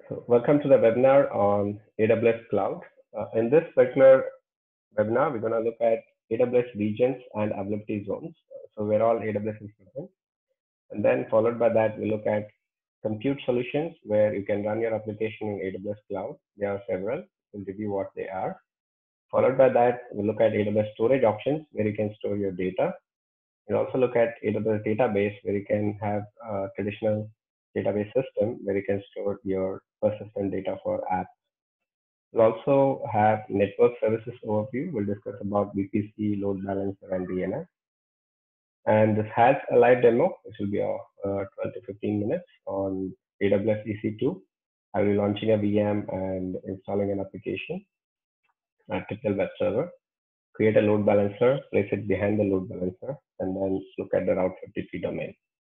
So welcome to the webinar on AWS Cloud. In this particular webinar, we're going to look at AWS regions and availability zones. So where all AWS is present. And then followed by that, we look at compute solutions where you can run your application in AWS Cloud. There are several. We'll review what they are. Followed by that, we'll look at AWS storage options where you can store your data. We'll also look at AWS database where you can have a traditional database system where you can store your persistent data for apps. We'll also have network services overview. We'll discuss about VPC, load balancer, and DNS. And this has a live demo, which will be 12 to 15 minutes on AWS EC2. I'll be launching a VM and installing an application, a typical web server. Create a load balancer, place it behind the load balancer, and then look at the Route 53 domain.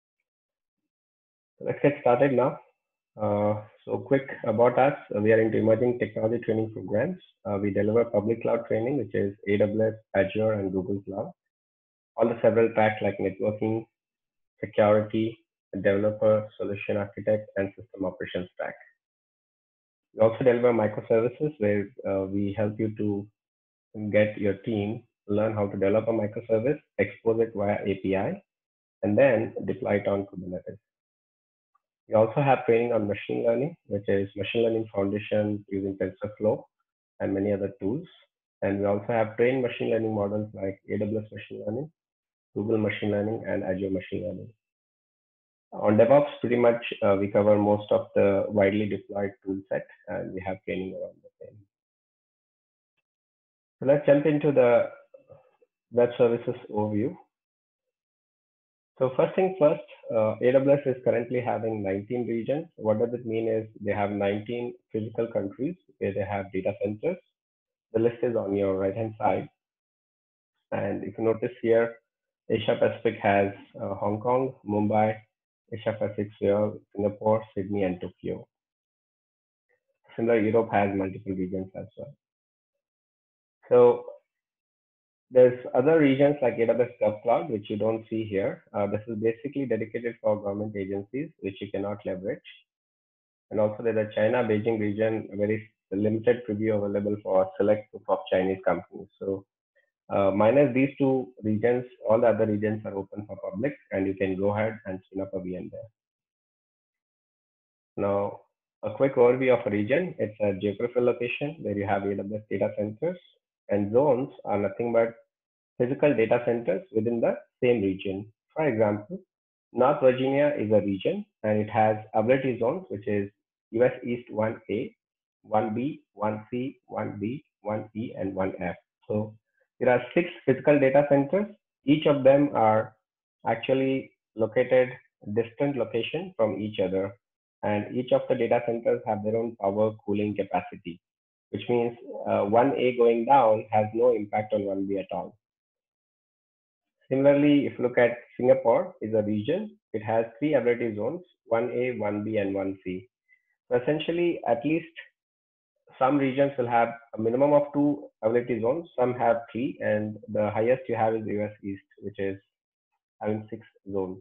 So let's get started now. So quick about us, we are into emerging technology training programs. We deliver public cloud training, which is AWS, Azure, and Google Cloud. All the several tracks like networking, security, developer, solution architect, and system operations stack. We also deliver microservices where we help you to get your team learn how to develop a microservice, expose it via API, and then deploy it on Kubernetes. We also have training on machine learning, which is machine learning foundation using TensorFlow and many other tools. And we also have trained machine learning models like AWS machine learning, Google machine learning, and Azure machine learning. On DevOps, pretty much we cover most of the widely deployed tool set, and we have training around the same. So let's jump into the web services overview. So first thing first, AWS is currently having 19 regions. What does it mean is they have 19 physical countries where they have data centers. The list is on your right-hand side. And if you notice here, Asia Pacific has Hong Kong, Mumbai, Asia Pacific, Seoul, Singapore, Sydney, and Tokyo. Similar, Europe has multiple regions as well. So there's other regions like AWS GovCloud, which you don't see here. This is basically dedicated for government agencies, which you cannot leverage. And also there's a China Beijing region, a very limited preview available for select group of Chinese companies. So minus these two regions, all the other regions are open for public, and you can go ahead and spin up a VM there. Now, a quick overview of a region. It's a geographical location where you have AWS data centers, and zones are nothing but physical data centers within the same region. For example, North Virginia is a region and it has availability zones, which is US East 1A, 1B, 1C, 1D, 1E, and 1F. So there are 6 physical data centers. Each of them are actually located distant location from each other. And each of the data centers have their own power cooling capacity, which means 1A going down has no impact on 1B at all. Similarly, if you look at Singapore is a region, it has 3 availability zones, 1A, 1B, and 1C. So essentially, at least some regions will have a minimum of 2 availability zones, some have 3, and the highest you have is US East, which is having 6 zones.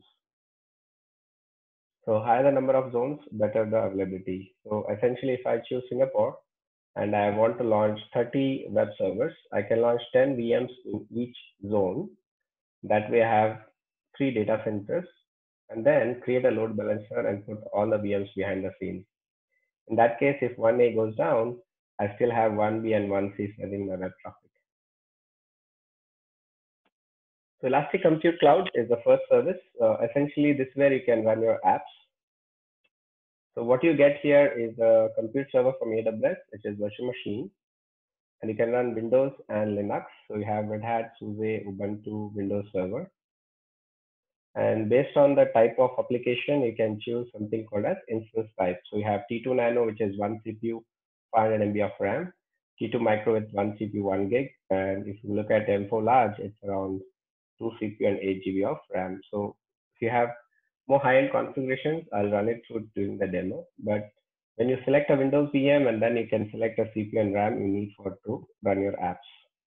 So higher the number of zones, better the availability. So essentially, if I choose Singapore and I want to launch 30 web servers, I can launch 10 VMs in each zone. That way I have 3 data centers, and then create a load balancer and put all the VMs behind the scenes. In that case, if 1A goes down, I still have 1B and 1C serving my web traffic. So Elastic Compute Cloud is the first service. Essentially, this is where you can run your apps. So what you get here is a compute server from AWS, which is virtual machine, and you can run Windows and Linux. So you have Red Hat, SUSE, Ubuntu, Windows Server. And based on the type of application, you can choose something called as instance type. So you have T2 Nano, which is 1 CPU, 500 MB of RAM, T2 Micro with 1 CPU, 1 gig. And if you look at M4 Large, it's around 2 CPU and 8 GB of RAM. So if you have more high-end configurations, I'll run it through during the demo. But when you select a Windows VM, and then you can select a CPU and RAM you need to run your apps.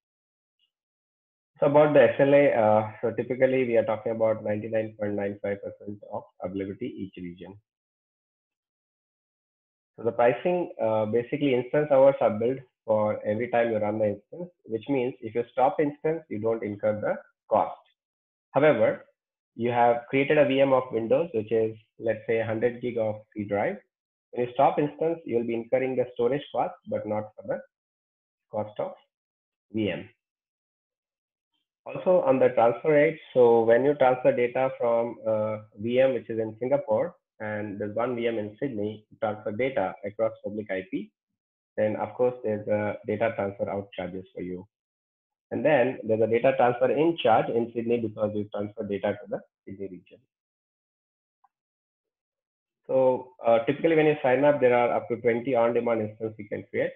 So about the SLA, so typically we are talking about 99.95% of availability each region. So the pricing, basically instance hours are billed for every time you run the instance, which means if you stop instance, you don't incur the cost. However, you have created a VM of Windows, which is, let's say, 100 gig of C drive. When you stop instance, you'll be incurring the storage cost, but not for the cost of VM. Also on the transfer rate, so when you transfer data from VM, which is in Singapore, and there's one VM in Sydney, you transfer data across public IP, then of course there's a data transfer out charges for you. And then there's a data transfer in charge in Sydney because you transfer data to the Sydney region. So typically when you sign up, there are up to 20 on-demand instances you can create.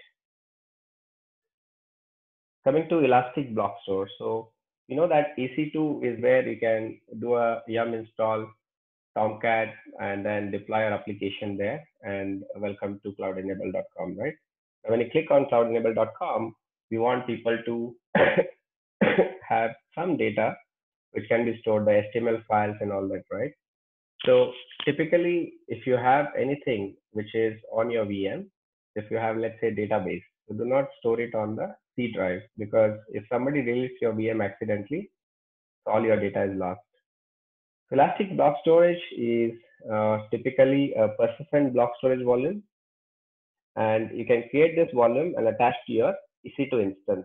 Coming to Elastic Block Store. So you know that EC2 is where you can do a yum install Tomcat and then deploy your application there, and welcome to cloudenable.com, right? Now, when you click on cloudenable.com, we want people to have some data which can be stored by HTML files and all that, right? So typically, if you have anything which is on your VM, if you have, let's say, database, so do not store it on the C drive, because if somebody deletes your VM accidentally, all your data is lost. Elastic Block Storage is typically a persistent block storage volume, and you can create this volume and attach to your EC2 instance.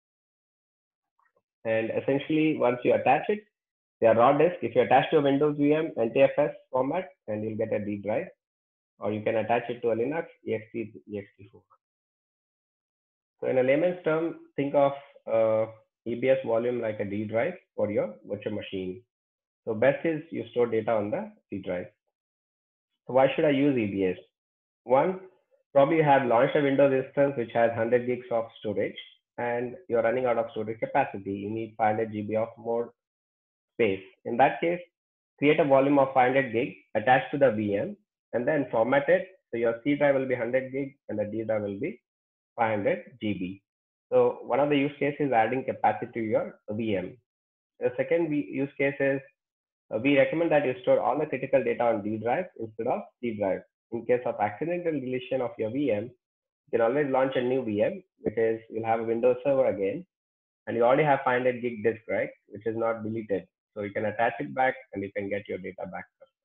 And essentially, once you attach it, they are raw disk. If you attach to a Windows VM NTFS format, and you'll get a D drive, or you can attach it to a Linux ext ext4. So in a layman's term, think of EBS volume like a D drive for your virtual machine. So best is you store data on the C drive. So why should I use EBS? One, probably you have launched a Windows instance which has 100 gigs of storage, and you're running out of storage capacity. You need 500 GB of more space. In that case, create a volume of 500 gig attached to the VM, and then format it. So your C drive will be 100 gig and the D drive will be 500 GB. So one of the use cases is adding capacity to your VM. The second use case is we recommend that you store all the critical data on D drive instead of C drive. In case of accidental deletion of your VM, you can always launch a new VM, which is you'll have a Windows server again, and you already have 500 gig disk, right, which is not deleted. So you can attach it back and you can get your data back.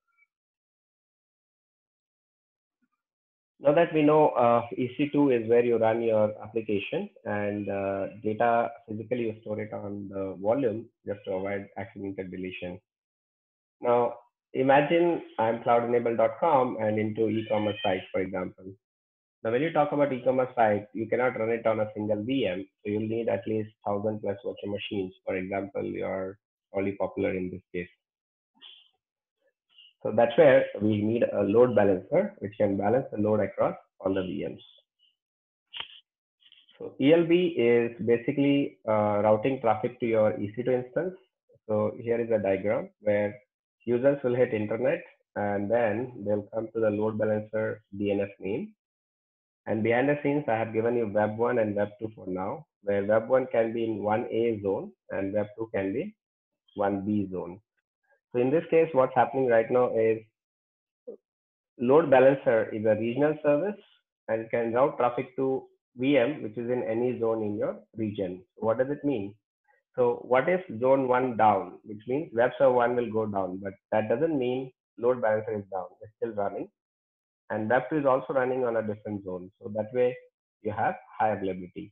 Now that we know EC2 is where you run your application, and data physically you store it on the volume just to avoid accidental deletion. Now imagine I'm cloudenable.com and into e-commerce site, for example. Now when you talk about e-commerce site, you cannot run it on a single VM. So you'll need at least 1,000 plus virtual machines. For example, you're only popular in this case. So that's where we need a load balancer, which can balance the load across all the VMs. So ELB is basically routing traffic to your EC2 instance. So here is a diagram where users will hit internet, and then they'll come to the load balancer DNS name. And behind the scenes, I have given you Web 1 and Web 2 for now, where Web 1 can be in 1A zone and Web 2 can be 1B zone. So in this case, what's happening right now is load balancer is a regional service and it can route traffic to VM, which is in any zone in your region. So what does it mean? So what if zone 1 down, which means web server 1 will go down, but that doesn't mean load balancer is down. It's still running. And web 2 is also running on a different zone. So that way you have high availability.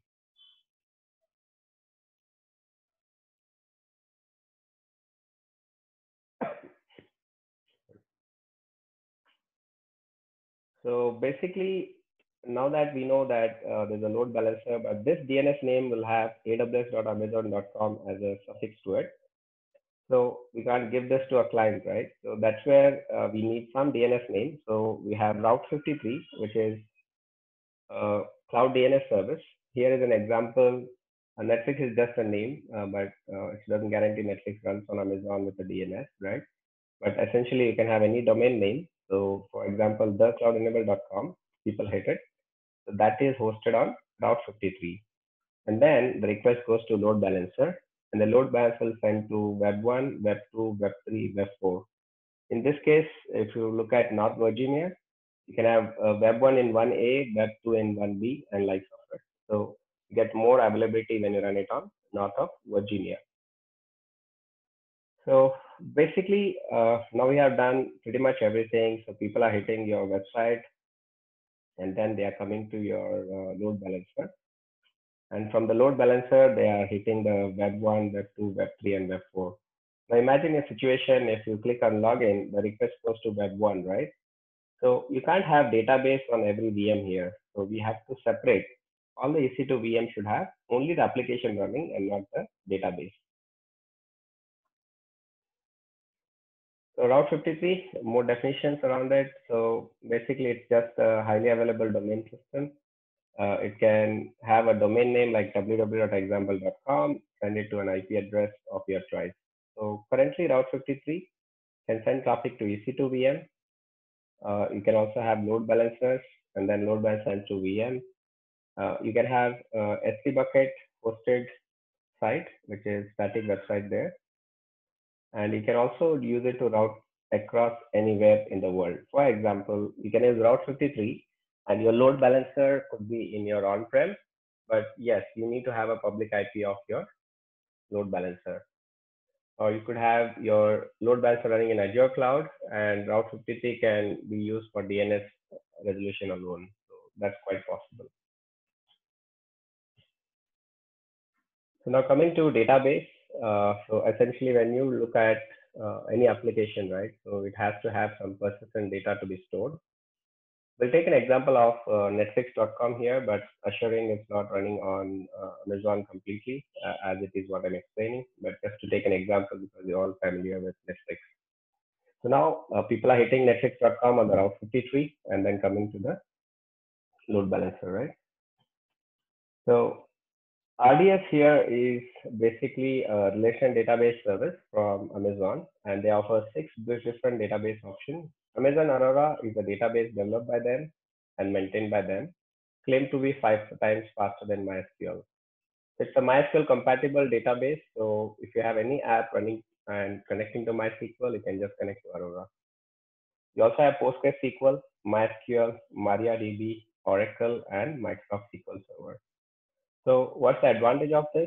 So basically, now that we know that there's a load balancer, but this DNS name will have aws.amazon.com as a suffix to it. So we can't give this to a client, right? So that's where we need some DNS name. So we have Route 53, which is Cloud DNS service. Here is an example. Netflix is just a name, but it doesn't guarantee Netflix runs on Amazon with the DNS, right? But essentially, you can have any domain name. So, for example, thecloudenable.com, people hit it. So that is hosted on Route 53. And then the request goes to load balancer, and the load balancer will send to Web 1, Web 2, Web 3, Web 4. In this case, if you look at North Virginia, You can have Web 1 in 1A, Web 2 in 1B, and like software. So you get more availability when you run it on North of Virginia. So basically, now we have done pretty much everything. So people are hitting your website, and then they are coming to your load balancer. And from the load balancer, they are hitting the Web 1, Web 2, Web 3, and Web 4. Now imagine a situation, if you click on login, the request goes to Web 1, right? So you can't have database on every VM here. So we have to separate. All the EC2 VM should have only the application running and not the database. So Route 53, more definitions around it. So basically, it's just a highly available domain system. It can have a domain name like www.example.com, send it to an IP address of your choice. So currently, Route 53 can send traffic to EC2 VM. You can also have load balancers and then load balancer to VM. You can have S3 bucket hosted site, which is static website there. And you can also use it to route across anywhere in the world. For example, you can use Route 53 and your load balancer could be in your on-prem, but yes, you need to have a public IP of your load balancer. Or you could have your load balancer running in Azure cloud, and Route 53 can be used for DNS resolution alone. So that's quite possible. So now coming to database. So essentially, when you look at any application, right? So it has to have some persistent data to be stored. We'll take an example of Netflix.com here, but assuring it's not running on Amazon completely, as it is what I'm explaining. But just to take an example, because you're all familiar with Netflix. So now people are hitting Netflix.com on the Route 53 and then coming to the load balancer, right? So RDS here is basically a relation database service from Amazon, and they offer 6 different database options. Amazon Aurora is a database developed by them and maintained by them, claimed to be 5 times faster than MySQL. It's a MySQL compatible database, so if you have any app running and connecting to MySQL, you can just connect to Aurora. You also have PostgreSQL, MySQL, MariaDB, Oracle, and Microsoft SQL Server. So what's the advantage of this?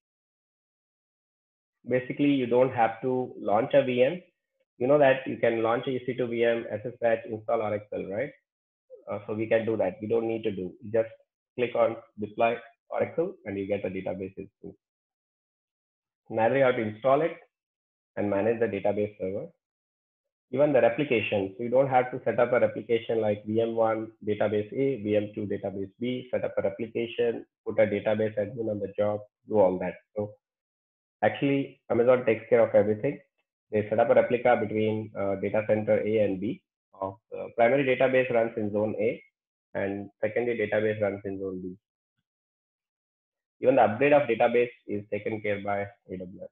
Basically, you don't have to launch a VM. You know that you can launch a EC2 VM, SSH, install Oracle, right? So we can do that. We don't need to do. Just click on deploy Oracle and you get the databases too. Neither you have to install it and manage the database server. Even the replications, you don't have to set up a replication like VM1 database A, VM2 database B, set up a replication, put a database admin on the job, do all that. So actually, Amazon takes care of everything. They set up a replica between data center A and B. Of primary database runs in zone A and secondary database runs in zone B. Even the upgrade of database is taken care by AWS.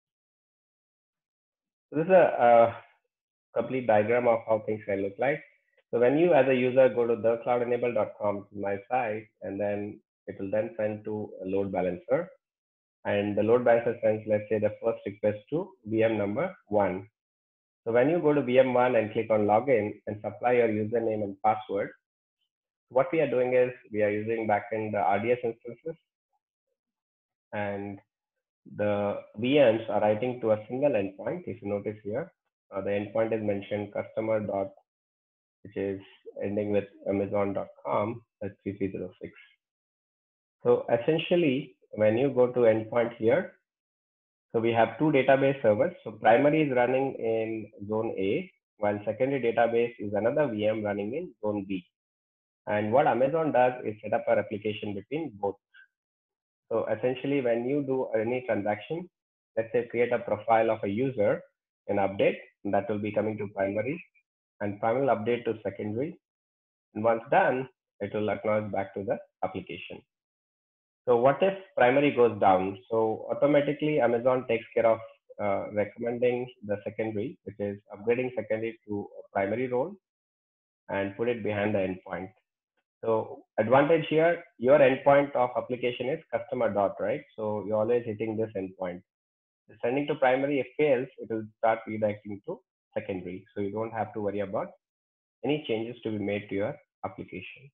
So this is a complete diagram of how things can look like. So when you as a user go to thecloudenable.com to my site, and then it will then send to a load balancer. And the load balancer sends, let's say, the first request to VM number 1. So when you go to VM1 and click on login and supply your username and password, what we are doing is we are using backend the RDS instances, and the VMs are writing to a single endpoint. If you notice here, the endpoint is mentioned customer dot, which is ending with amazon.com, that's 3306. So essentially, when you go to endpoint here, so we have 2 database servers. So primary is running in zone A, while secondary database is another VM running in zone B. And what Amazon does is set up a replication between both. So essentially, when you do any transaction, let's say create a profile of a user and update, and that will be coming to primary, and primary will update to secondary. And once done, it will acknowledge back to the application. So what if primary goes down? So automatically Amazon takes care of recommending the secondary, which is upgrading secondary to a primary role and put it behind the endpoint. So advantage here, your endpoint of application is customer dot, right? So you're always hitting this endpoint. Sending to primary, if fails, it will start redirecting to secondary. So you don't have to worry about any changes to be made to your application.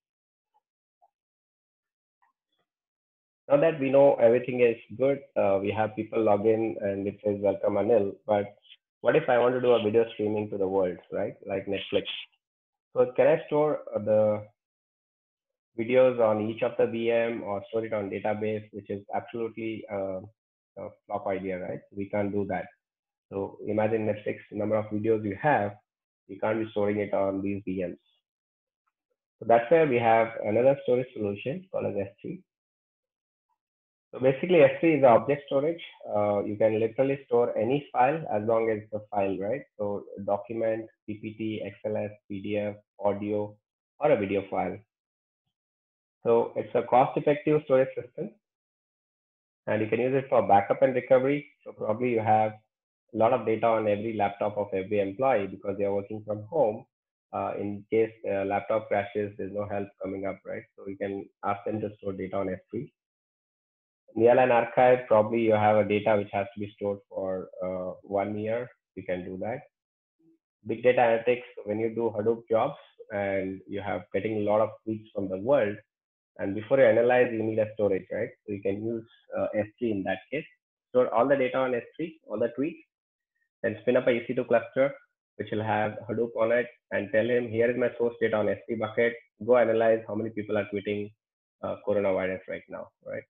Now that we know everything is good, we have people log in and it says welcome Anil. But what if I want to do a video streaming to the world, right? Like Netflix. So can I store the videos on each of the VM or store it on database, which is absolutely a flop idea, right? We can't do that. So imagine Netflix, number of videos you have, you can't be storing it on these VMs. So that's where we have another storage solution called as S3. So basically S3 is object storage. You can literally store any file as long as it's a file, right? So document, PPT, XLS, PDF, audio, or a video file. So it's a cost-effective storage system, and you can use it for backup and recovery. So probably you have a lot of data on every laptop of every employee because they are working from home. In case laptop crashes, there's no help coming up, right? So you can ask them to store data on S3. Nearline archive, probably you have a data which has to be stored for 1 year. You can do that. Big data analytics, when you do Hadoop jobs and you have getting a lot of tweets from the world, and before you analyze, you need a storage, right? So you can use S3 in that case. Store all the data on S3, all the tweets, then spin up a EC2 cluster, which will have Hadoop on it, and tell him, here is my source data on S3 bucket. Go analyze how many people are tweeting coronavirus right now, right?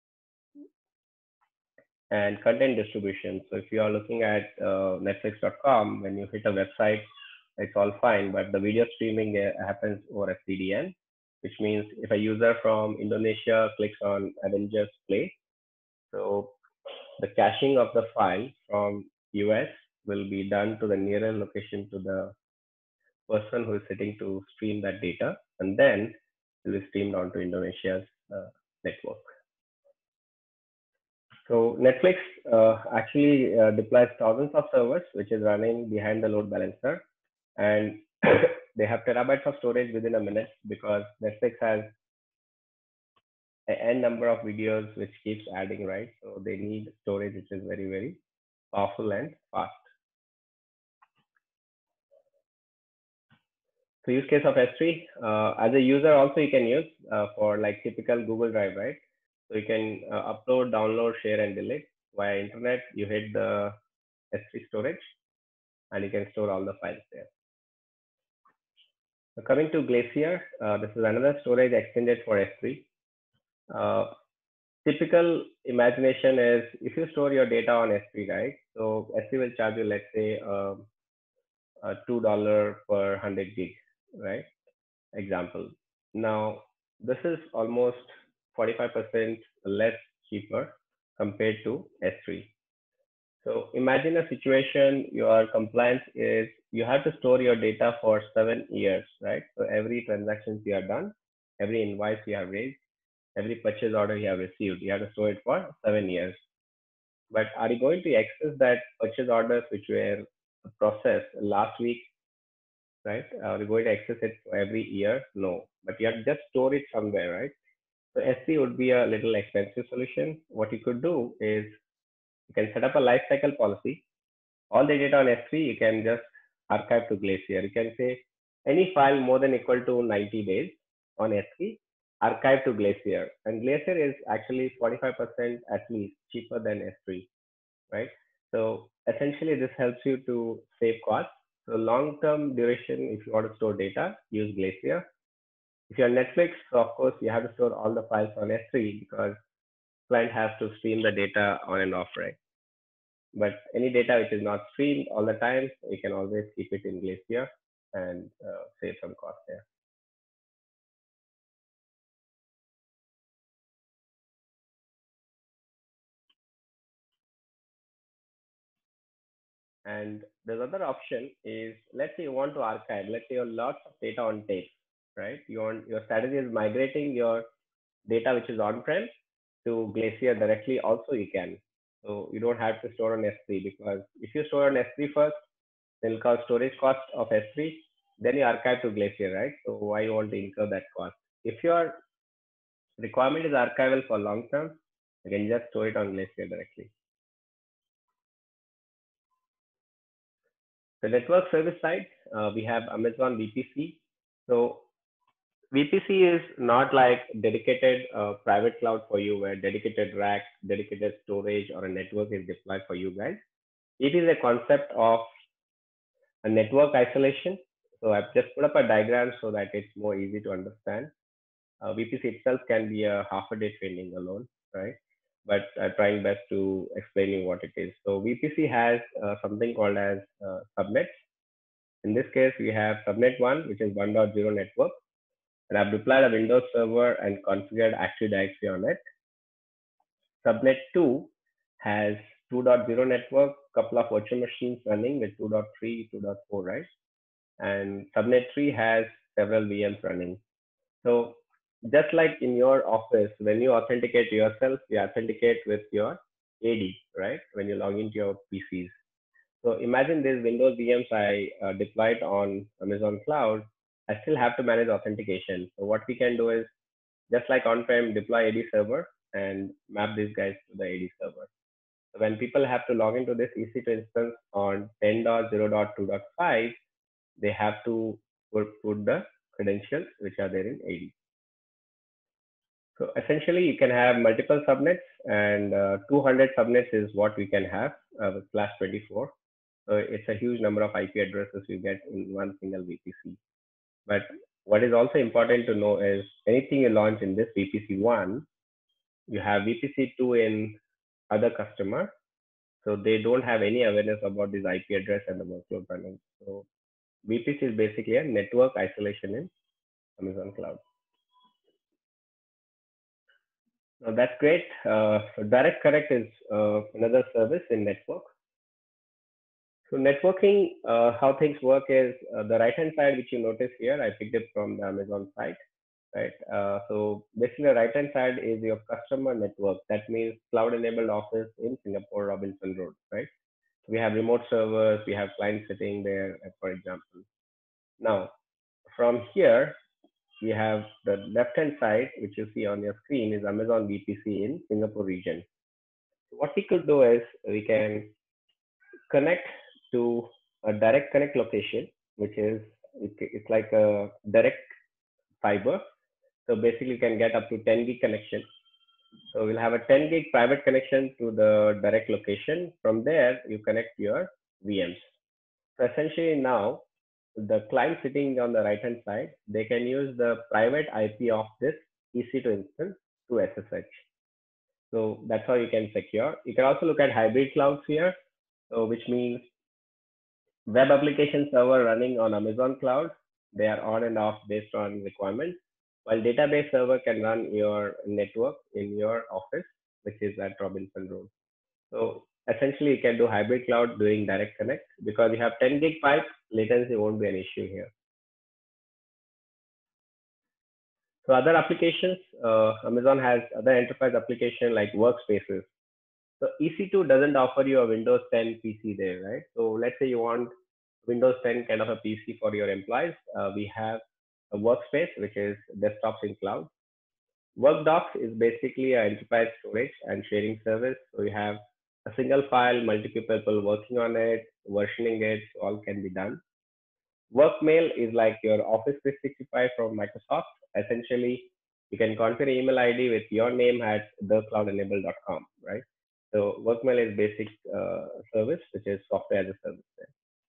And content distribution. So if you are looking at Netflix.com, when you hit a website, it's all fine, but the video streaming happens over a CDN, which means if a user from Indonesia clicks on Avengers Play, so the caching of the file from US will be done to the nearer location to the person who is sitting to stream that data, and then it will be streamed onto Indonesia's network. So Netflix actually deploys thousands of servers, which is running behind the load balancer, and they have terabytes of storage within a minute because Netflix has an n number of videos which keeps adding, right? So they need storage which is very, very powerful and fast. So use case of S3 as a user also you can use for like typical Google Drive, right? So you can upload, download, share, and delete via internet. You hit the S3 storage, and you can store all the files there. So coming to Glacier, this is another storage extended for S3. Typical imagination is if you store your data on S3, right? So S3 will charge you, let's say, $2 per 100 gig, right? Example. Now, this is almost 45% less cheaper compared to S3. So imagine a situation your compliance is you have to store your data for 7 years, right? So every transaction you have done, every invoice you have raised, every purchase order you have received, you have to store it for 7 years. But are you going to access that purchase orders which were processed last week, right? Are you going to access it for every year? No, but you have to just store it somewhere, right? So S3 would be a little expensive solution. What you could do is you can set up a lifecycle policy. All the data on S3, you can just archive to Glacier. You can say any file more than equal to 90 days on S3, archive to Glacier. And Glacier is actually 45% at least cheaper than S3, right? So essentially this helps you to save costs. So long-term duration, if you want to store data, use Glacier. If you're Netflix, so of course you have to store all the files on S3 because client has to stream the data on and off, right? But any data which is not streamed all the time, you can always keep it in Glacier and save some cost there. And the other option is, let's say you want to archive, let's say you have lots of data on tape, right? Your strategy is migrating your data which is on-prem to Glacier directly also you can. So you don't have to store on S3 because if you store on S3 first, then it'll cost storage cost of S3, then you archive to Glacier, right? So why you want to incur that cost? If your requirement is archival for long term, you can just store it on Glacier directly. The network service side, we have Amazon VPC. So VPC is not like dedicated private cloud for you where dedicated rack, dedicated storage, or a network is deployed for you guys. It is a concept of a network isolation. So I've just put up a diagram so that it's more easy to understand. VPC itself can be a half a day training alone, right? But I'm trying best to explain you what it is. So VPC has something called as subnets. In this case, we have subnet 1, which is 1.0 network. And I've deployed a Windows server and configured Active Directory on it. Subnet 2 has 2.0 network, couple of virtual machines running with 2.3, 2.4, right? And subnet 3 has several VMs running. So just like in your office, when you authenticate yourself, you authenticate with your AD, right? When you log into your PCs. So imagine these Windows VMs I deployed on Amazon Cloud. I still have to manage authentication. So what we can do is just like on-prem, deploy AD server and map these guys to the AD server. So when people have to log into this EC2 instance on 10.0.2.5, they have to put the credentials which are there in AD. So essentially, you can have multiple subnets, and 200 subnets is what we can have with class 24. So it's a huge number of IP addresses you get in one single VPC. But what is also important to know is anything you launch in this VPC1, you have VPC2 in other customer. So they don't have any awareness about this IP address and the workload running. So VPC is basically a network isolation in Amazon Cloud. Now that's great. Direct Connect is another service in network. So networking, how things work is the right-hand side, which you notice here, I picked it from the Amazon site, right? So basically the right-hand side is your customer network. That means cloud-enabled office in Singapore, Robinson Road, right? We have remote servers, we have clients sitting there, for example. Now, from here, we have the left-hand side, which you see on your screen is Amazon VPC in Singapore region. So what we could do is we can connect to a direct connect location, which is it's like a direct fiber. So basically, you can get up to 10 gig connection. So we'll have a 10 gig private connection to the direct location. From there, you connect your VMs. So essentially now, the client sitting on the right hand side, they can use the private IP of this EC2 instance to SSH. So that's how you can secure. You can also look at hybrid clouds here, so which means web application server running on Amazon Cloud. They are on and off based on requirements, while database server can run your network in your office, which is at Robinson Road. So essentially, you can do hybrid cloud doing direct connect because you have 10 gig pipe, latency won't be an issue here. So other applications, Amazon has other enterprise application like workspaces. So EC2 doesn't offer you a Windows 10 PC there, right? So let's say you want Windows 10 kind of a PC for your employees. We have a workspace, which is desktops in cloud. WorkDocs is basically an enterprise storage and sharing service. So you have a single file, multiple people working on it, versioning it, so all can be done. Workmail is like your Office 365 from Microsoft. Essentially, you can configure email ID with your name at thecloudenable.com, right? So Workmail is basic service, which is software as a service. There.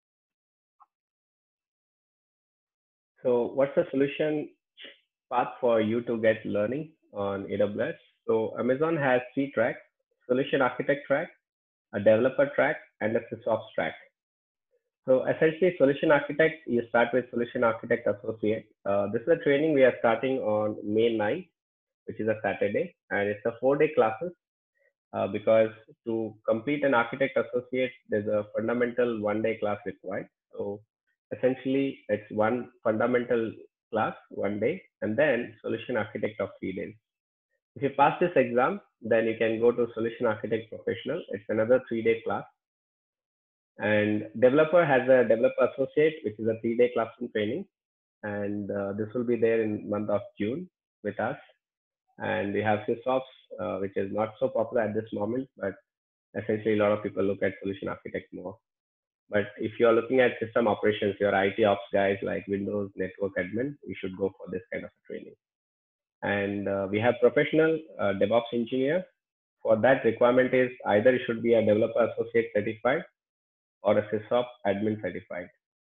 So what's the solution path for you to get learning on AWS? So Amazon has 3 tracks: solution architect track, a developer track, and a SysOps track. So essentially, solution architect, you start with solution architect associate. This is a training we are starting on May 9th, which is a Saturday, and it's a 4-day classes. Because to complete an architect associate, there's a fundamental 1-day class required. So essentially, it's one fundamental class 1 day, and then solution architect of 3 days. If you pass this exam, then you can go to solution architect professional. It's another 3-day class. And developer has a developer associate, which is a 3-day classroom training. And this will be there in month of June with us. And we have SysOps, which is not so popular at this moment, but essentially a lot of people look at solution architect more. But if you're looking at system operations, your IT ops guys like Windows network admin, you should go for this kind of training. And we have professional DevOps engineer. For that, requirement is either you should be a developer associate certified or a SysOps admin certified.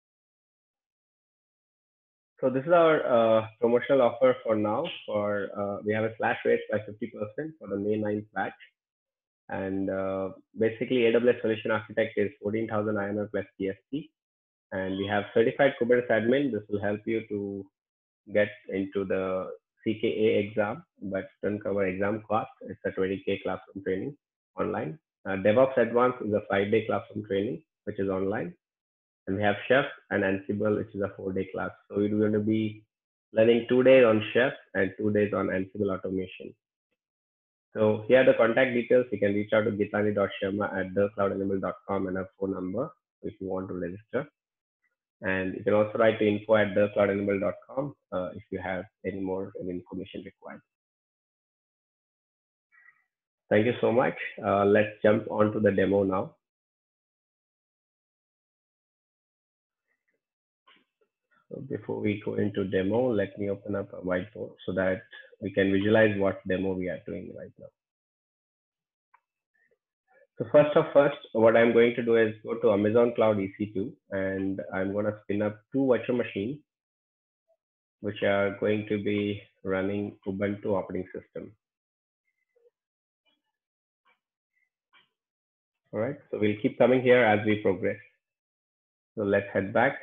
So this is our promotional offer for now. For we have a slash rate by 50% for the May 9th batch. And basically, AWS Solution Architect is 14,000 INR plus GST. And we have certified Kubernetes admin. This will help you to get into the CKA exam, but don't cover exam cost. It's a 20K classroom training online. DevOps Advanced is a 5-day classroom training, which is online. And we have Chef and Ansible, which is a 4-day class. So we're going to be learning 2 days on Chef and 2 days on Ansible automation. So here are the contact details. You can reach out to gitlani.sharma@thecloudenable.com and a phone number if you want to register. And you can also write to info@thecloudenable.com if you have any more information required. Thank you so much. Let's jump on to the demo now. So before we go into demo, let me open up a whiteboard so that we can visualize what demo we are doing right now. So first, what I'm going to do is go to Amazon Cloud EC2, and I'm going to spin up 2 virtual machines, which are going to be running Ubuntu operating system. All right, so we'll keep coming here as we progress. So let's head back.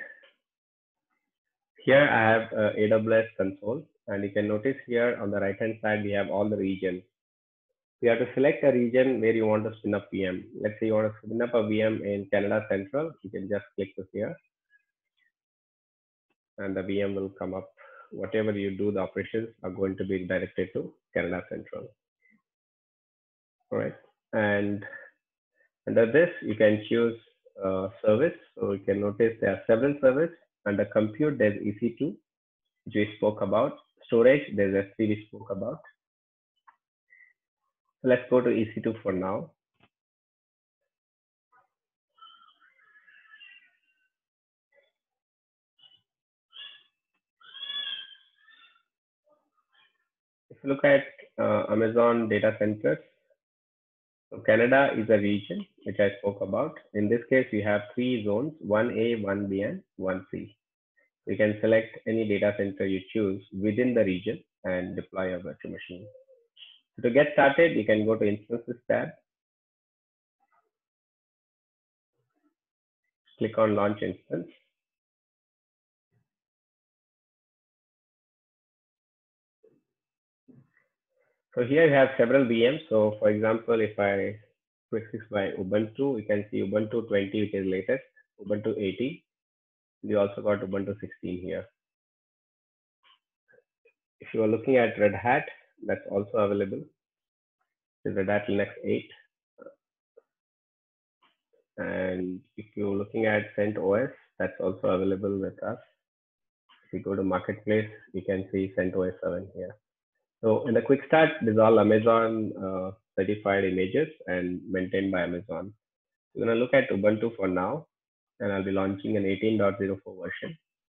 Here I have AWS console, and you can notice here on the right hand side we have all the regions. You have to select a region where you want to spin up VM. Let's say you want to spin up a VM in Canada Central. You can just click to here, and the VM will come up. Whatever you do, the operations are going to be directed to Canada Central. All right, and under this you can choose service. So you can notice there are several services. Under compute, there's EC2, which we spoke about. Storage, there's S3 we spoke about. So let's go to EC2 for now. If you look at Amazon data centers, so Canada is a region which I spoke about. In this case, we have 3 zones, 1A, 1B, and 1C. You can select any data center you choose within the region and deploy a virtual machine. So to get started, you can go to Instances tab, click on Launch Instance. So here you have several VMs. So for example, if I quick fix by Ubuntu, you can see Ubuntu 20, which is latest, Ubuntu 18. We also got Ubuntu 16 here. If you are looking at Red Hat, that's also available. It's Red Hat Linux 8. And if you're looking at CentOS, that's also available with us. If you go to Marketplace, you can see CentOS 7 here. So in the quick start, this is all Amazon certified images and maintained by Amazon. We're going to look at Ubuntu for now, and I'll be launching an 18.04 version.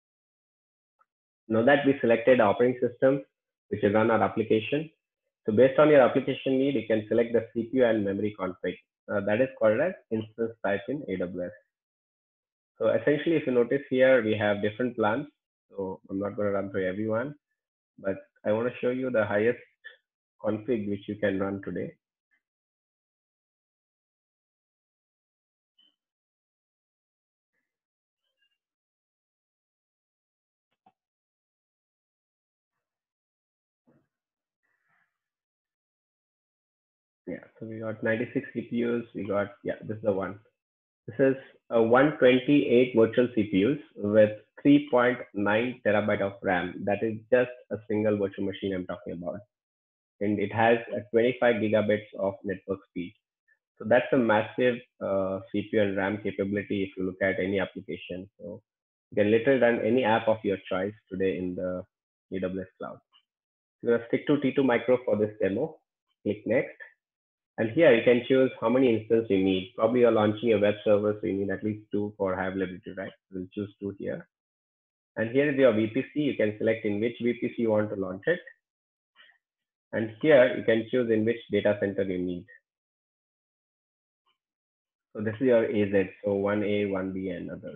Now that we selected operating system, which will run our application. So based on your application need, you can select the CPU and memory config. That is called as instance type in AWS. So essentially, if you notice here, we have different plans. So I'm not going to run through everyone, but I want to show you the highest config which you can run today. Yeah, so we got 96 CPUs. We got, yeah, this is the one. This is a 128 virtual CPUs with 3.9 terabyte of RAM. That is just a single virtual machine I'm talking about. And it has a 25 gigabits of network speed. So that's a massive CPU and RAM capability if you look at any application. So you can literally run any app of your choice today in the AWS cloud. We're going to stick to T2 Micro for this demo. Click next. And here you can choose how many instances you need. Probably you're launching a web server, so you need at least 2 for high availability, right? We'll choose 2 here. And here is your VPC. You can select in which VPC you want to launch it. And here you can choose in which data center you need. So this is your AZ, so 1A, 1B, and others.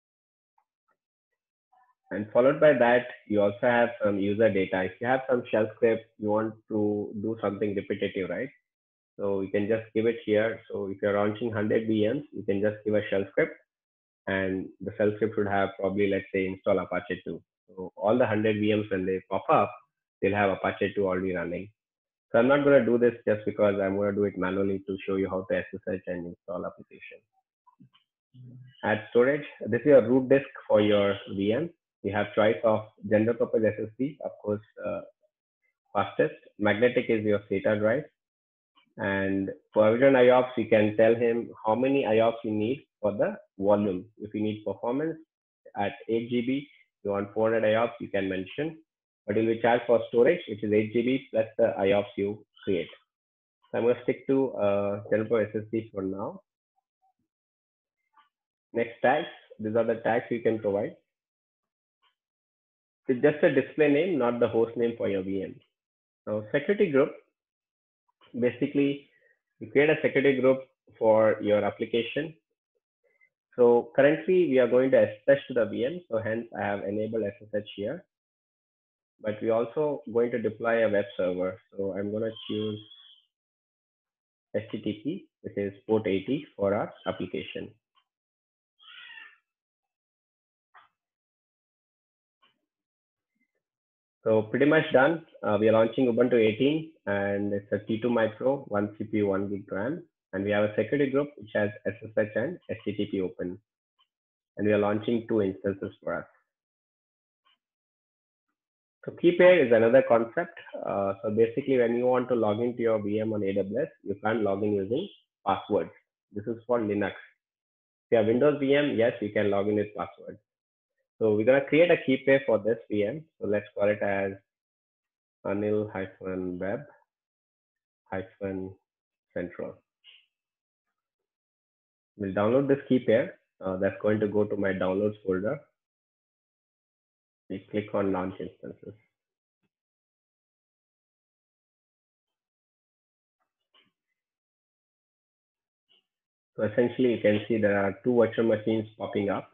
And followed by that, you also have some user data. If you have some shell script, you want to do something repetitive, right? So you can just give it here. So if you're launching 100 VMs, you can just give a shell script, and the shell script should have probably, let's say, install Apache 2. So all the 100 VMs, when they pop up, they'll have Apache 2 already running. So I'm not going to do this just because I'm going to do it manually to show you how to SSH and install application. Add storage. This is your root disk for your VM. You have choice of general purpose SSD, of course, fastest. Magnetic is your SATA drive. And for Avigilon IOPS, you can tell him how many IOPS you need for the volume. If you need performance at 8 GB, you want 400 IOPS, you can mention. But you'll be charged for storage, which is 8 GB plus the IOPS you create. So I'm going to stick to general purpose SSD for now. Next, tags. These are the tags you can provide. It's just a display name, not the host name for your VM. Now, security group. Basically, you create a security group for your application. So currently we are going to SSH to the VM. So hence I have enabled SSH here. But we also going to deploy a web server. So I'm going to choose HTTP, which is port 80 for our application. So pretty much done. We are launching Ubuntu 18 and it's a T2 Micro, 1 CPU, 1 gig RAM. And we have a security group which has SSH and HTTP open. And we are launching 2 instances for us. So key pair is another concept. So basically when you want to log into your VM on AWS, you can't log in using passwords. This is for Linux. If you have Windows VM, yes, you can log in with passwords. So we're going to create a key pair for this VM. So let's call it as anil-web-central. We'll download this key pair. That's going to go to my downloads folder. We click on launch instances. So essentially you can see there are 2 virtual machines popping up.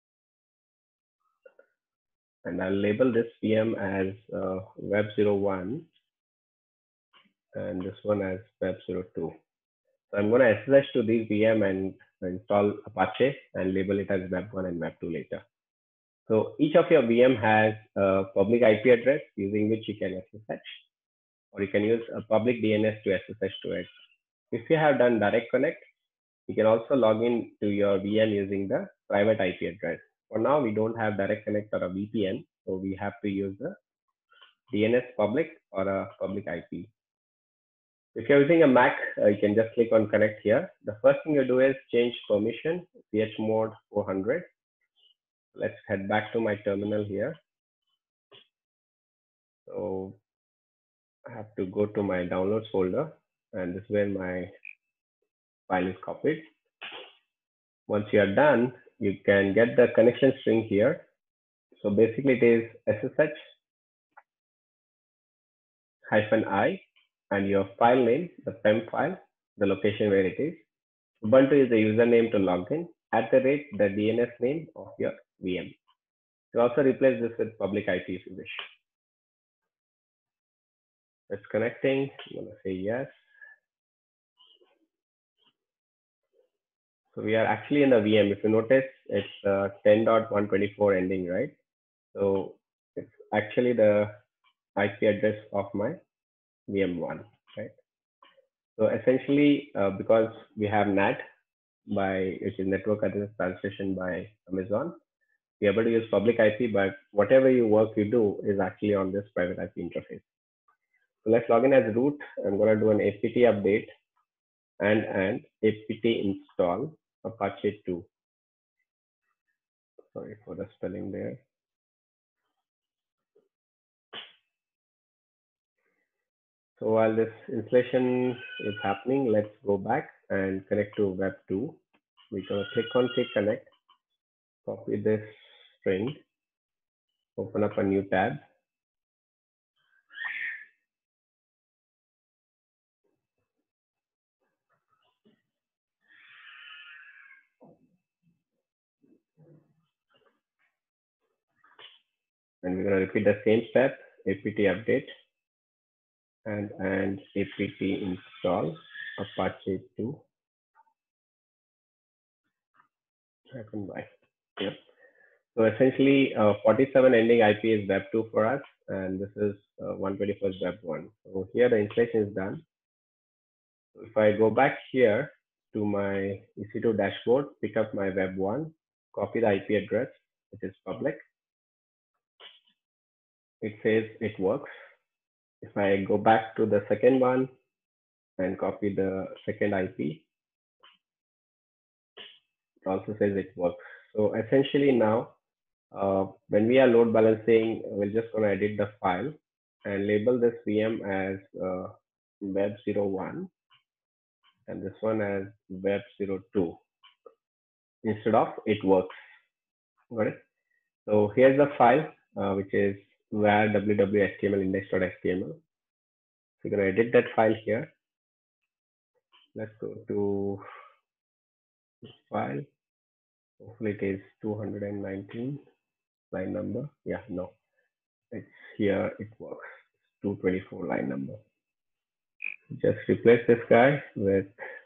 And I'll label this VM as web01 and this one as web02. So I'm going to SSH to these VM and install Apache and label it as web1 and web2 later. So each of your VM has a public IP address using which you can SSH, or you can use a public DNS to SSH to it. If you have done direct connect, you can also log in to your VM using the private IP address. For now, we don't have direct connect or a VPN, so we have to use the DNS public or a public IP. If you're using a Mac, you can just click on connect here. The first thing you do is change permission, chmod 400. Let's head back to my terminal here. So I have to go to my downloads folder, and this is where my file is copied. Once you are done, you can get the connection string here. So basically it is SSH -i and your file name, the PEM file, the location where it is. Ubuntu is the username to log in, @ the DNS name of your VM. You also replace this with public IP if you wish. It's connecting. I'm going to say yes. So we are actually in the VM. If you notice, it's 10.124 ending, right? So it's actually the IP address of my VM1, right? So essentially, because we have NAT, which is Network Address Translation by Amazon, we're able to use public IP, but whatever work you do is actually on this private IP interface. So let's log in as root. I'm going to do an apt update and apt install Apache 2. Sorry for the spelling there. So while this installation is happening, let's go back and connect to Web 2. We're going to click on Quick Connect, copy this string, open up a new tab. And we're going to repeat the same step, apt update and apt install Apache 2 -y. Yep. So essentially, 47 ending IP is Web 2 for us, and this is 121st Web 1. So here the installation is done. So if I go back here to my EC2 dashboard, pick up my Web 1, copy the IP address, which is public. It says it works. If I go back to the second one and copy the second IP, it also says it works. So essentially now, when we are load balancing, we're just going to edit the file and label this VM as web01 and this one as web02 instead of it works. Got it? So here's the file, which is var www.html index.html. So you're going to edit that file here. Let's go to this file. Hopefully it is 219 line number. Yeah, no, it's here. It works. 224 line number. Just replace this guy with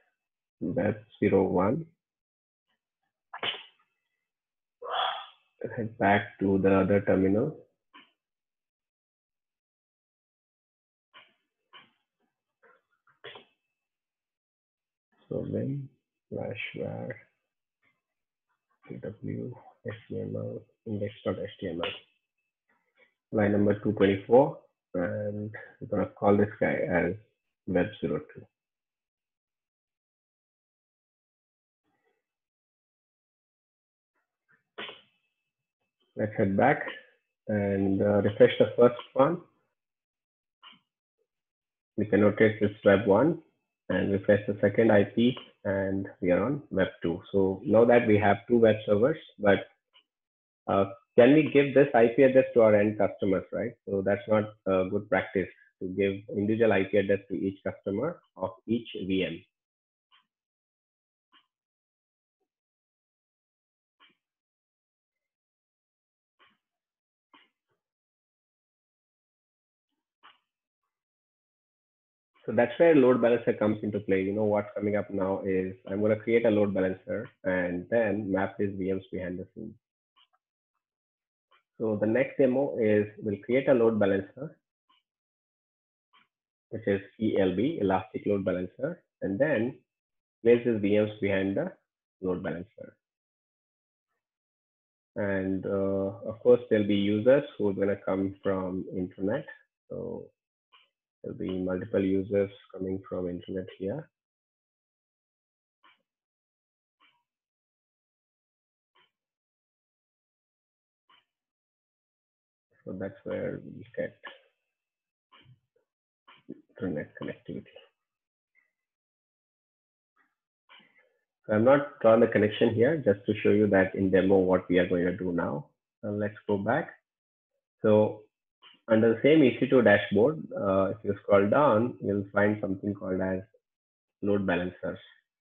web01. Head back to the other terminal. So then /var w html index.html line number 224, and we're going to call this guy as web02. Let's head back and refresh the first one. We can notate this web1 and refresh the second IP, and we are on web2. So now that we have two web servers, but can we give this IP address to our end customers, right? So that's not a good practice to give individual IP address to each customer of each VM. So that's where load balancer comes into play. You know what's coming up now is I'm going to create a load balancer and then map these VMs behind the scenes. So the next demo is we'll create a load balancer, which is ELB, Elastic Load Balancer, and then place these VMs behind the load balancer. And of course, there'll be users who are going to come from internet. So there'll be multiple users coming from internet here. So that's where we get internet connectivity. So I'm not drawing the connection here, just to show you that in demo what we are going to do now. Let's go back. So under the same EC2 dashboard, if you scroll down, you'll find something called as load balancers.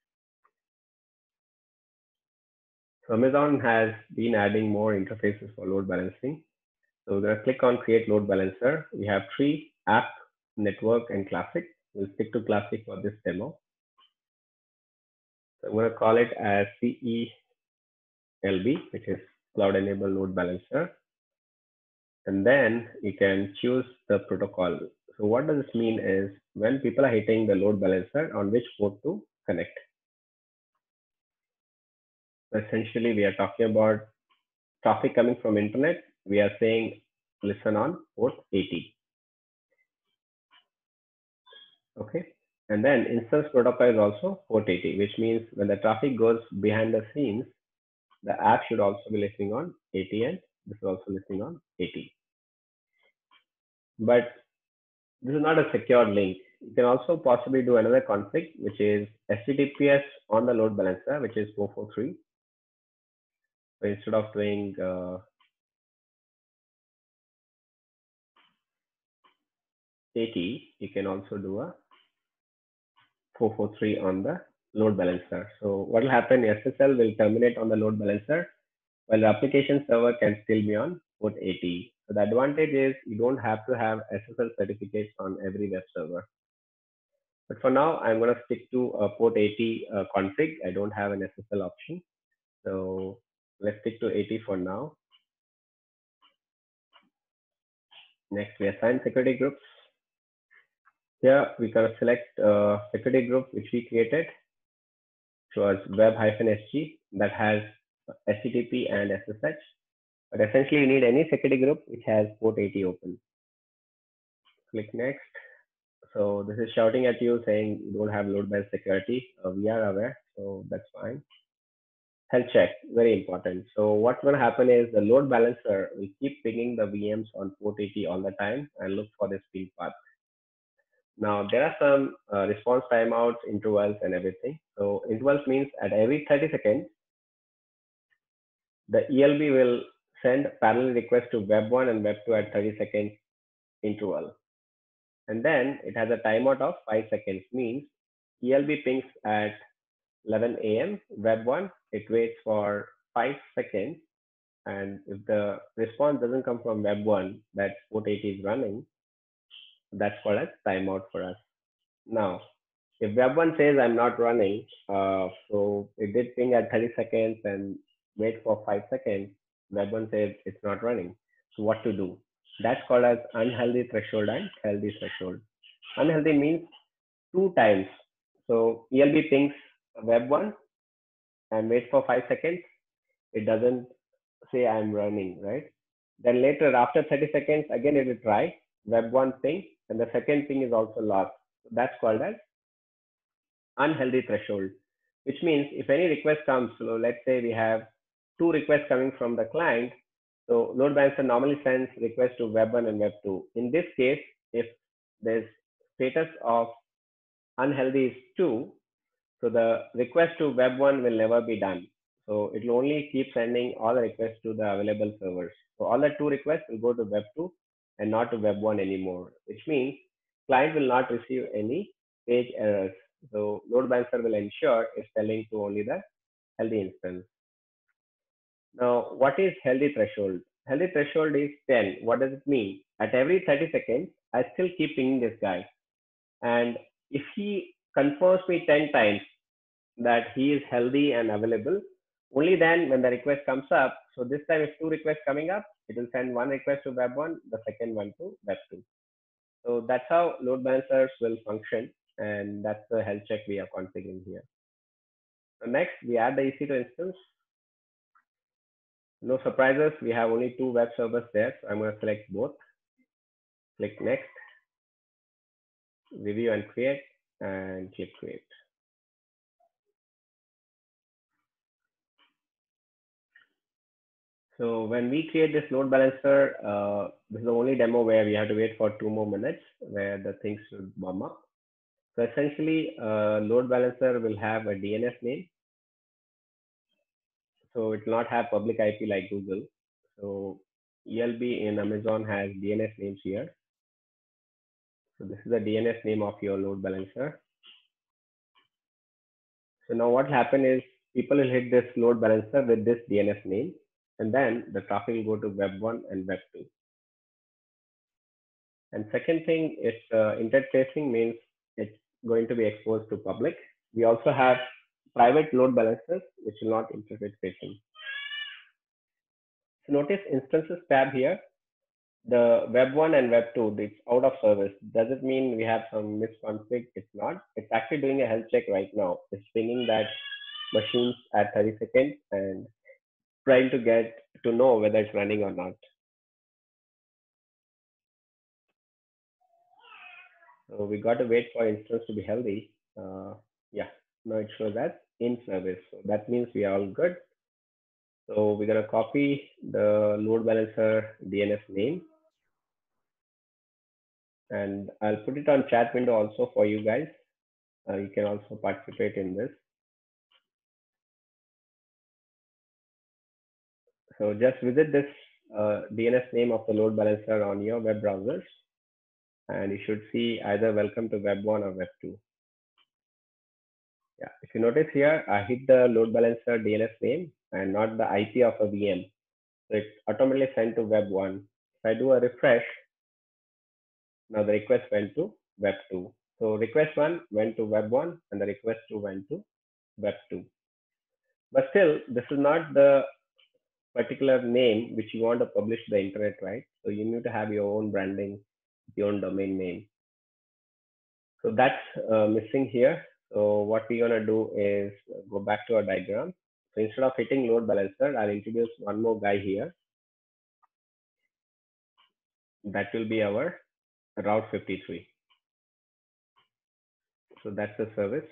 So Amazon has been adding more interfaces for load balancing. So we're going to click on create load balancer. We have three: app, network, and classic. We'll stick to classic for this demo. So I'm going to call it as CELB, which is cloud enabled load balancer. And then you can choose the protocol. So what does this mean is when people are hitting the load balancer, on which port to connect. So essentially, we are talking about traffic coming from internet. We are saying listen on port 80. Okay. And then instance protocol is also port 80, which means when the traffic goes behind the scenes, the app should also be listening on 80, and this is also listening on 80. But this is not a secured link. You can also possibly do another config, which is HTTPS on the load balancer, which is 443. So instead of doing 80, you can also do a 443 on the load balancer. So what will happen, SSL will terminate on the load balancer while the application server can still be on port 80. So the advantage is you don't have to have SSL certificates on every web server. But for now, I'm going to stick to a port 80 config. I don't have an SSL option. So let's stick to 80 for now. Next, we assign security groups. Here, we can select security group which we created, which was web-sg that has HTTP and SSH. But essentially, you need any security group which has port 80 open. Click next. So this is shouting at you saying you don't have load balance security. We are aware, so that's fine. Health check, very important. So what's going to happen is the load balancer will keep pinging the VMs on port 80 all the time and look for this ping path. Now there are some response timeouts, intervals, and everything. So intervals means at every 30 seconds, the ELB will send parallel request to web1 and web2 at 30 seconds interval. And then it has a timeout of 5 seconds, means ELB pings at 11 a.m. web1, it waits for 5 seconds. And if the response doesn't come from web1 that port 80 is running, that's called as timeout for us. Now, if web1 says I'm not running, so it did ping at 30 seconds and wait for 5 seconds, web1 says it's not running. So what to do? That's called as unhealthy threshold and healthy threshold. Unhealthy means 2 times. So ELB pings web1 and waits for 5 seconds. It doesn't say I'm running, right? Then later, after 30 seconds, again it will try web1 ping, and the second ping is also lost. So that's called as unhealthy threshold, which means if any request comes, so let's say we have 2 requests coming from the client. So load balancer normally sends request to web1 and web2. In this case, if there's status of unhealthy is 2, so the request to web1 will never be done. So it will only keep sending all the requests to the available servers. So all the 2 requests will go to web2 and not to web1 anymore, which means client will not receive any page errors. So load balancer will ensure it's telling to only the healthy instance. Now, what is healthy threshold? Healthy threshold is 10. What does it mean? At every 30 seconds, I still keep pinging this guy. And if he confirms me 10 times that he is healthy and available, only then when the request comes up, so this time if 2 requests coming up, it will send 1 request to web1, the second one to web2. So that's how load balancers will function, and that's the health check we are configuring here. So next, we add the EC2 instance. No surprises, we have only 2 web servers there, so I'm going to select both. Click next, review and create, and click create. So when we create this load balancer, this is the only demo where we have to wait for 2 more minutes where the things should warm up. So essentially, load balancer will have a DNS name. So it will not have public IP like Google. So ELB in Amazon has DNS names here. So this is the DNS name of your load balancer. So now what will happen is people will hit this load balancer with this DNS name, and then the traffic will go to web1 and web2. And second thing is interfacing, means it's going to be exposed to public. We also have private load balancers which will not interface facing. So notice instances tab here. The web1 and web2, it's out of service. Does it mean we have some misconfig? It's not. It's actually doing a health check right now. It's pinging that machines at 30 seconds and trying to get to know whether it's running or not. So we got to wait for instance to be healthy. Yeah, now it shows that in service. So that means we are all good. So we're going to copy the load balancer DNS name And I'll put it on chat window also for you guys. You can also participate in this. So just visit this DNS name of the load balancer on your web browsers, and you should see either welcome to web 1 or web 2. Yeah, if you notice here, I hit the load balancer DNS name and not the IP of a VM. So it's automatically sent to web 1. If I do a refresh, now the request went to web 2. So request 1 went to web 1 and the request 2 went to web 2. But still, this is not the particular name which you want to publish to the internet, right? So you need to have your own branding, your own domain name. So that's missing here. So what we're gonna do is go back to our diagram. So instead of hitting load balancer, I'll introduce one more guy here. That will be our Route 53. So that's the service.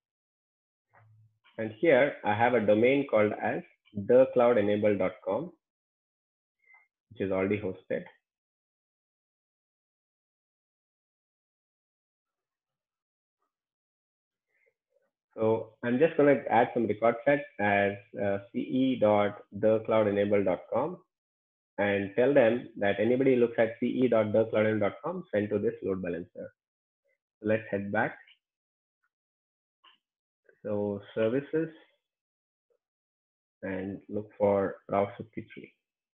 And here I have a domain called as thecloudenable.com, which is already hosted. So I'm just going to add some record set as ce.thecloudenable.com and tell them that anybody who looks at ce.thecloudenable.com send to this load balancer. So let's head back. So services and look for Route 53.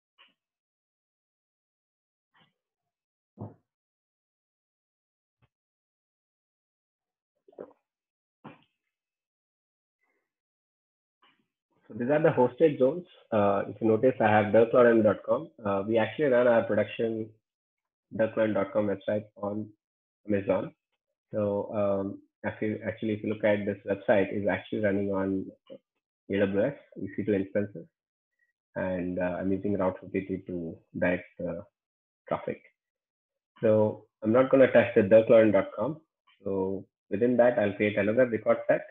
So these are the hosted zones. If you notice, I have thecloudenable.com. We actually run our production thecloudenable.com website on Amazon. So actually, if you look at this website, it's actually running on AWS EC2 instances, and I'm using Route 53 to direct traffic. So I'm not going to touch the thecloudenable.com. So within that, I'll create another record set.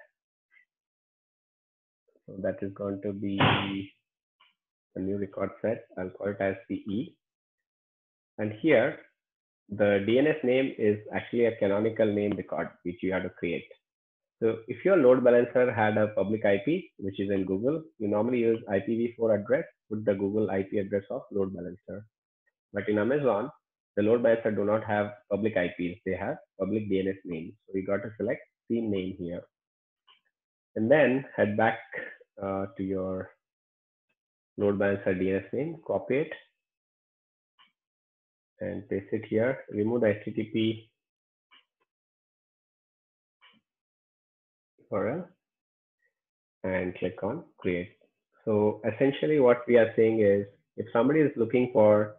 So that is going to be a new record set. I'll call it as CE. And here, the DNS name is actually a canonical name record, which you have to create. So if your load balancer had a public IP, which is in Google, you normally use IPv4 address, put the Google IP address of load balancer. But in Amazon, the load balancer do not have public IPs. They have public DNS names. So we got to select theme name here. And then head back to your load balancer DNS name, copy it, and paste it here. Remove the HTTP URL and click on create. So essentially what we are saying is, if somebody is looking for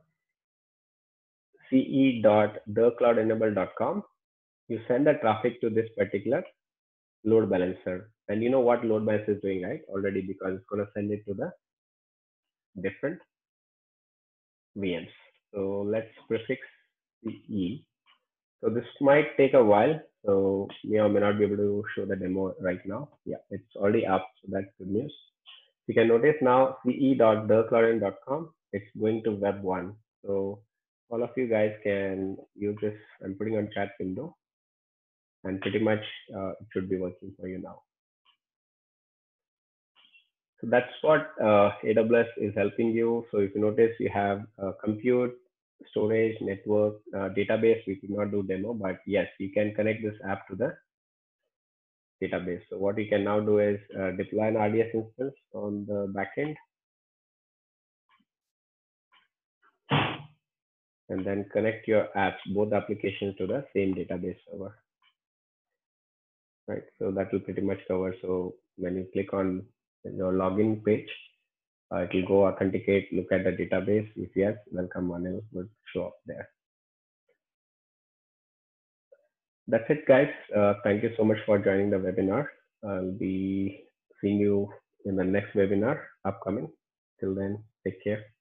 ce.thecloudenable.com, you send the traffic to this particular load balancer. And you know what load balancer is doing, right? Already, because it's going to send it to the different VMs. So let's prefix CE. So this might take a while. So may or may not be able to show the demo right now. Yeah, it's already up. So that's good news. You can notice now ce.thecloudenable.com, it's going to web 1. So all of you guys can use this. I'm putting on chat window, and pretty much it should be working for you now. So that's what AWS is helping you. So if you notice, you have compute, storage, network, database. We could not do demo, but yes, you can connect this app to the database. So what you can now do is deploy an RDS instance on the backend, and then connect your apps, both applications, to the same database server. Right. So that will pretty much cover. So when you click on your login page, it will go authenticate, look at the database. If yes, welcome Anil would show up there. That's it, guys. Thank you so much for joining the webinar. I'll be seeing you in the next webinar upcoming. Till then, take care.